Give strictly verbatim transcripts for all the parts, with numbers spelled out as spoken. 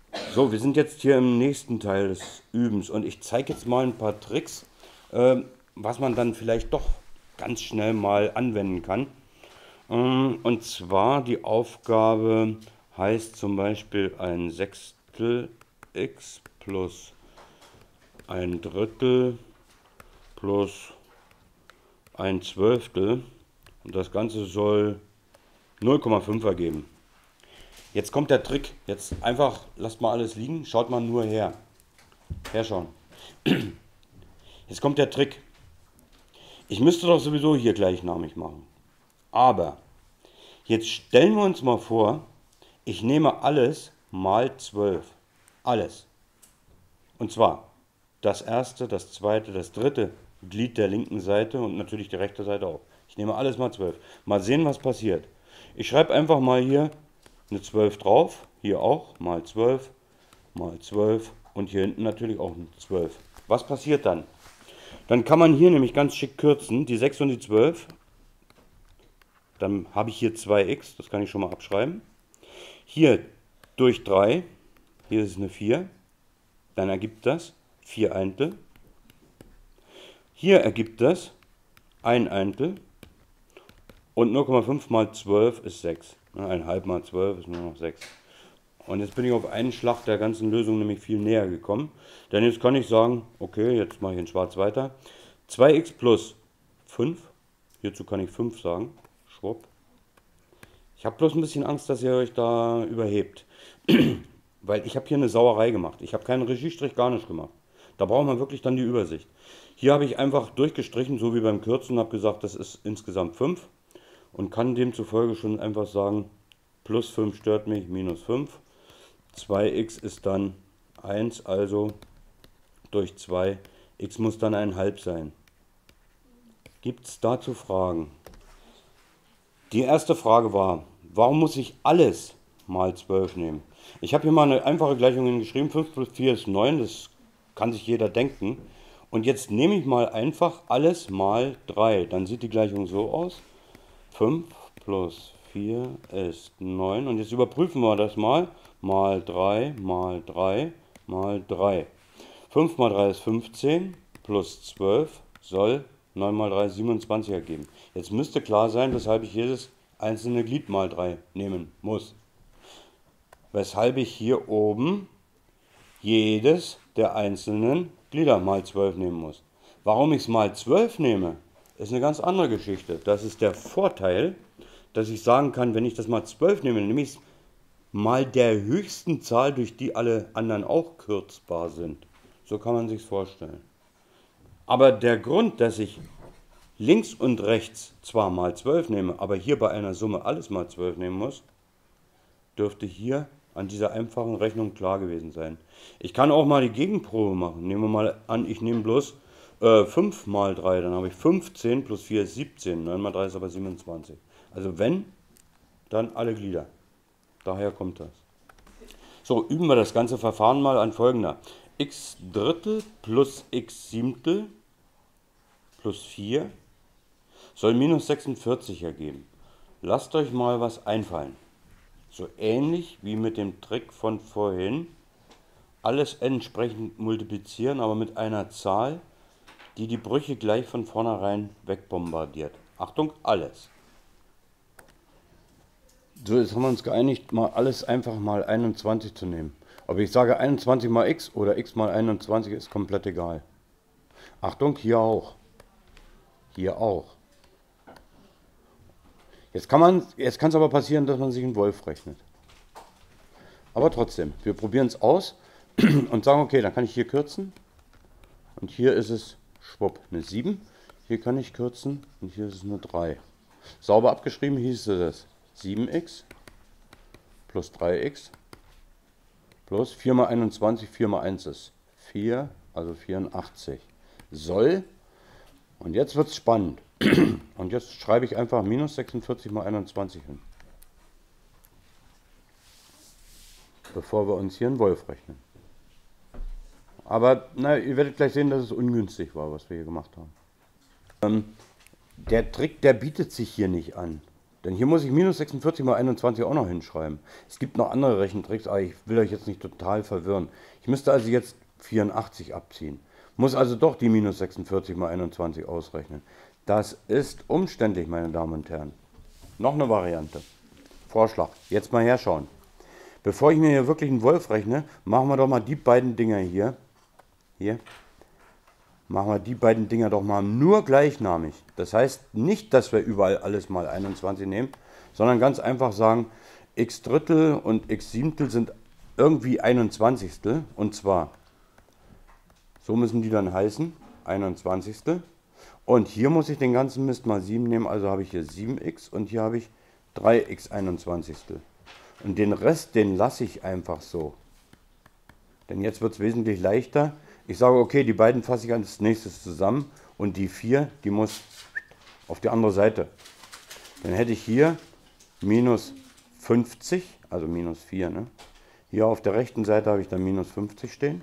So, wir sind jetzt hier im nächsten Teil des Übens und ich zeige jetzt mal ein paar Tricks, äh, was man dann vielleicht doch ganz schnell mal anwenden kann. Ähm, und zwar die Aufgabe heißt zum Beispiel ein Sechstel x plus ein Drittel plus ein Zwölftel und das Ganze soll null Komma fünf ergeben. Jetzt kommt der Trick. Jetzt einfach, lasst mal alles liegen, schaut mal nur her. Herschauen. Jetzt kommt der Trick. Ich müsste doch sowieso hier gleichnamig machen. Aber jetzt stellen wir uns mal vor, ich nehme alles mal zwölf. Alles. Und zwar das erste, das zweite, das dritte Glied der linken Seite und natürlich die rechte Seite auch. Ich nehme alles mal zwölf. Mal sehen, was passiert. Ich schreibe einfach mal hier eine zwölf drauf. Hier auch mal zwölf, mal zwölf und hier hinten natürlich auch eine zwölf. Was passiert dann? Dann kann man hier nämlich ganz schick kürzen, die sechs und die zwölf. Dann habe ich hier zwei x, das kann ich schon mal abschreiben. Hier durch drei, hier ist es eine vier, dann ergibt das vier Eintel. Hier ergibt das ein Eintel und null Komma fünf mal zwölf ist sechs. ein halb mal zwölf ist nur noch sechs. Und jetzt bin ich auf einen Schlag der ganzen Lösung nämlich viel näher gekommen. Denn jetzt kann ich sagen, okay, jetzt mache ich in schwarz weiter. zwei x plus fünf, hierzu kann ich fünf sagen, schwupp. Ich habe bloß ein bisschen Angst, dass ihr euch da überhebt. Weil ich habe hier eine Sauerei gemacht. Ich habe keinen Regiestrich, gar nicht gemacht. Da braucht man wirklich dann die Übersicht. Hier habe ich einfach durchgestrichen, so wie beim Kürzen, habe gesagt, das ist insgesamt fünf. Und kann demzufolge schon einfach sagen, plus fünf stört mich, minus fünf. zwei x ist dann eins, also durch zwei. X muss dann ein halb sein. Gibt es dazu Fragen? Die erste Frage war, warum muss ich alles mal zwölf nehmen? Ich habe hier mal eine einfache Gleichung hingeschrieben, fünf plus vier ist neun, das kann sich jeder denken. Und jetzt nehme ich mal einfach alles mal drei, dann sieht die Gleichung so aus. fünf plus vier ist neun und jetzt überprüfen wir das mal. Mal drei, mal drei, mal drei. fünf mal drei ist fünfzehn, plus zwölf soll neun mal drei siebenundzwanzig ergeben. Jetzt müsste klar sein, weshalb ich jedes einzelne Glied mal drei nehmen muss. Weshalb ich hier oben jedes der einzelnen Glieder mal zwölf nehmen muss. Warum ich es mal zwölf nehme, ist eine ganz andere Geschichte. Das ist der Vorteil, dass ich sagen kann, wenn ich das mal zwölf nehme, nehme ich es mal der höchsten Zahl, durch die alle anderen auch kürzbar sind. So kann man sich vorstellen. Aber der Grund, dass ich links und rechts zwar mal zwölf nehme, aber hier bei einer Summe alles mal zwölf nehmen muss, dürfte hier an dieser einfachen Rechnung klar gewesen sein. Ich kann auch mal die Gegenprobe machen. Nehmen wir mal an, ich nehme bloß äh, fünf mal drei, dann habe ich fünfzehn plus vier ist siebzehn, neun mal drei ist aber siebenundzwanzig. Also wenn, dann alle Glieder. Daher kommt das. So, üben wir das ganze Verfahren mal an folgender. X Drittel plus x Siebtel plus vier soll minus sechsundvierzig ergeben. Lasst euch mal was einfallen. So ähnlich wie mit dem Trick von vorhin. Alles entsprechend multiplizieren, aber mit einer Zahl, die die Brüche gleich von vornherein wegbombardiert. Achtung, alles. So, jetzt haben wir uns geeinigt, mal alles einfach mal einundzwanzig zu nehmen. Ob ich sage einundzwanzig mal x oder x mal einundzwanzig ist komplett egal. Achtung, hier auch. Hier auch. Jetzt kann man, jetzt kann es aber passieren, dass man sich einen Wolf rechnet. Aber trotzdem, wir probieren es aus und sagen, okay, dann kann ich hier kürzen. Und hier ist es, schwupp, eine sieben. Hier kann ich kürzen und hier ist es eine drei. Sauber abgeschrieben hieß es sieben x plus drei x plus vier mal einundzwanzig, vier mal eins ist vier, also vierundachtzig. Soll, und jetzt wird es spannend, und jetzt schreibe ich einfach minus sechsundvierzig mal einundzwanzig hin, bevor wir uns hier einen Wolf rechnen. Aber na, ihr werdet gleich sehen, dass es ungünstig war, was wir hier gemacht haben. Ähm, der Trick, der bietet sich hier nicht an. Denn hier muss ich minus sechsundvierzig mal einundzwanzig auch noch hinschreiben. Es gibt noch andere Rechentricks, aber ich will euch jetzt nicht total verwirren. Ich müsste also jetzt vierundachtzig abziehen. Muss also doch die minus sechsundvierzig mal einundzwanzig ausrechnen. Das ist umständlich, meine Damen und Herren. Noch eine Variante. Vorschlag. Jetzt mal herschauen. Bevor ich mir hier wirklich einen Wolf rechne, machen wir doch mal die beiden Dinger hier. Hier. Machen wir die beiden Dinger doch mal nur gleichnamig. Das heißt nicht, dass wir überall alles mal einundzwanzig nehmen, sondern ganz einfach sagen, x Drittel und x Siebtel sind irgendwie einundzwanzigstel. Und zwar, so müssen die dann heißen, einundzwanzigstel. Und hier muss ich den ganzen Mist mal sieben nehmen, also habe ich hier sieben x und hier habe ich drei x einundzwanzigstel. Und den Rest, den lasse ich einfach so. Denn jetzt wird es wesentlich leichter. Ich sage, okay, die beiden fasse ich als nächstes zusammen und die vier, die muss auf die andere Seite. Dann hätte ich hier minus fünfzig, also minus vier. Ne? Hier auf der rechten Seite habe ich dann minus fünfzig stehen.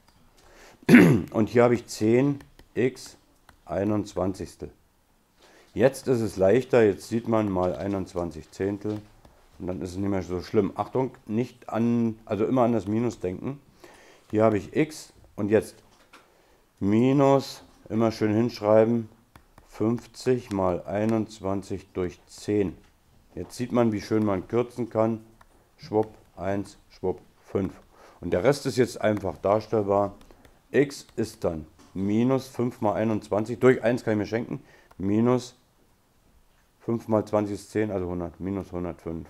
Und hier habe ich zehn x einundzwanzigstel. Jetzt ist es leichter, jetzt sieht man mal einundzwanzig Zehntel und dann ist es nicht mehr so schlimm. Achtung, nicht an, also immer an das Minus denken. Hier habe ich x und jetzt minus, immer schön hinschreiben, fünfzig mal einundzwanzig durch zehn. Jetzt sieht man, wie schön man kürzen kann. Schwupp, eins, schwupp, fünf. Und der Rest ist jetzt einfach darstellbar. X ist dann minus fünf mal einundzwanzig, durch eins kann ich mir schenken, minus fünf mal zwanzig ist zehn, also hundert, minus hundertfünf.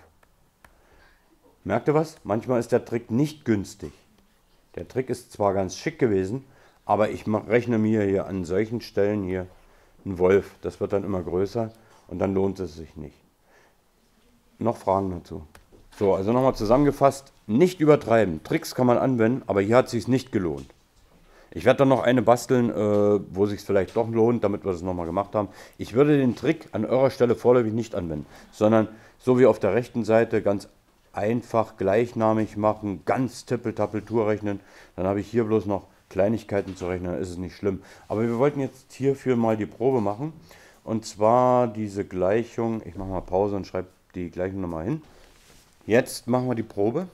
Merkt ihr was? Manchmal ist der Trick nicht günstig. Der Trick ist zwar ganz schick gewesen, aber ich rechne mir hier an solchen Stellen hier einen Wolf. Das wird dann immer größer und dann lohnt es sich nicht. Noch Fragen dazu? So, also nochmal zusammengefasst, nicht übertreiben. Tricks kann man anwenden, aber hier hat es sich nicht gelohnt. Ich werde dann noch eine basteln, äh, wo es sich vielleicht doch lohnt, damit wir das nochmal gemacht haben. Ich würde den Trick an eurer Stelle vorläufig nicht anwenden, sondern so wie auf der rechten Seite ganz einfach gleichnamig machen, ganz Tippeltappeltour rechnen. Dann habe ich hier bloß noch Kleinigkeiten zu rechnen, dann ist es nicht schlimm. Aber wir wollten jetzt hierfür mal die Probe machen. Und zwar diese Gleichung, ich mache mal Pause und schreibe die Gleichung nochmal hin. Jetzt machen wir die Probe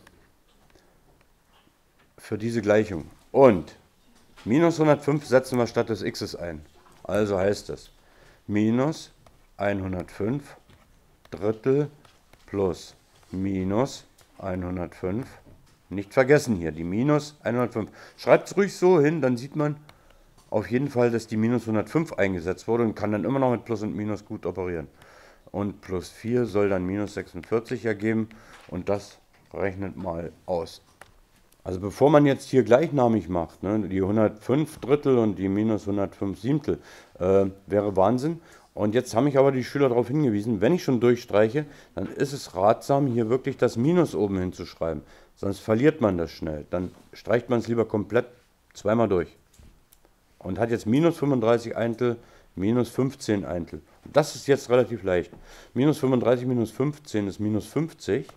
für diese Gleichung. Und minus hundertfünf setzen wir statt des x's ein. Also heißt es minus hundertfünf Drittel plus minus hundertfünf. Nicht vergessen hier, die minus hundertfünf. Schreibt es ruhig so hin, dann sieht man auf jeden Fall, dass die minus hundertfünf eingesetzt wurde und kann dann immer noch mit Plus und Minus gut operieren. Und plus vier soll dann minus sechsundvierzig ergeben und das rechnet mal aus. Also bevor man jetzt hier gleichnamig macht, ne, die hundertfünf Drittel und die minus hundertfünf Siebtel, äh, wäre Wahnsinn. Und jetzt haben mich aber die Schüler darauf hingewiesen, wenn ich schon durchstreiche, dann ist es ratsam, hier wirklich das Minus oben hinzuschreiben. Sonst verliert man das schnell. Dann streicht man es lieber komplett zweimal durch. Und hat jetzt minus fünfunddreißig Eintel, minus fünfzehn Eintel. Und das ist jetzt relativ leicht. Minus fünfunddreißig minus fünfzehn ist minus fünfzig.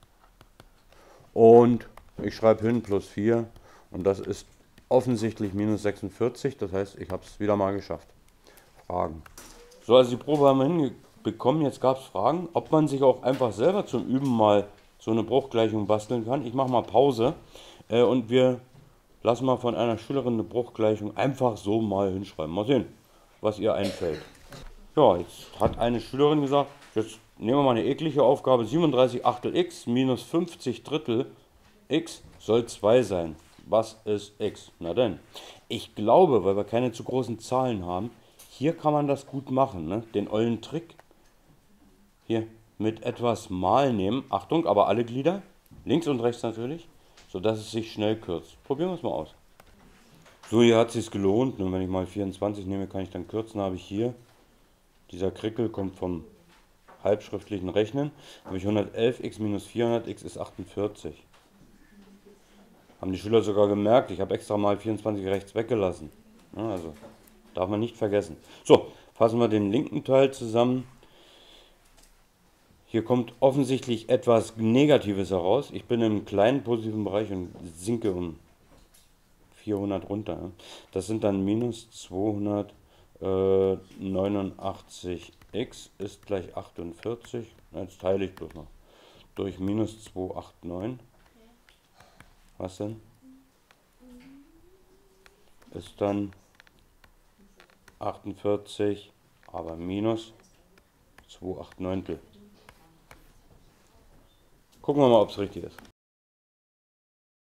Und ich schreibe hin plus vier. Und das ist offensichtlich minus sechsundvierzig. Das heißt, ich habe es wieder mal geschafft. Fragen? So, also die Probe haben wir hinbekommen. Jetzt gab es Fragen, ob man sich auch einfach selber zum Üben mal so eine Bruchgleichung basteln kann. Ich mache mal Pause äh, und wir lassen mal von einer Schülerin eine Bruchgleichung einfach so mal hinschreiben. Mal sehen, was ihr einfällt. Ja, jetzt hat eine Schülerin gesagt, jetzt nehmen wir mal eine eklige Aufgabe. siebenunddreißig Achtel x minus fünfzig Drittel x soll zwei sein. Was ist x? Na denn, ich glaube, weil wir keine zu großen Zahlen haben, hier kann man das gut machen, ne? Den ollen Trick hier mit etwas Mal nehmen. Achtung, aber alle Glieder, links und rechts natürlich, sodass es sich schnell kürzt. Probieren wir es mal aus. So, hier hat es sich gelohnt. Und wenn ich mal vierundzwanzig nehme, kann ich dann kürzen. Habe ich hier, dieser Krickel kommt vom halbschriftlichen Rechnen, habe ich hundertelf x minus vierhundert x ist achtundvierzig. Haben die Schüler sogar gemerkt, ich habe extra mal vierundzwanzig rechts weggelassen. Ja, also darf man nicht vergessen. So, fassen wir den linken Teil zusammen. Hier kommt offensichtlich etwas Negatives heraus. Ich bin im kleinen positiven Bereich und sinke um vierhundert runter. Das sind dann minus zweihundertneunundachtzig x ist gleich achtundvierzig, jetzt teile ich bloß noch, durch minus zweihundertneunundachtzig. Was denn? Ist dann achtundvierzig, aber minus zwei Komma acht Neuntel. Gucken wir mal, ob es richtig ist.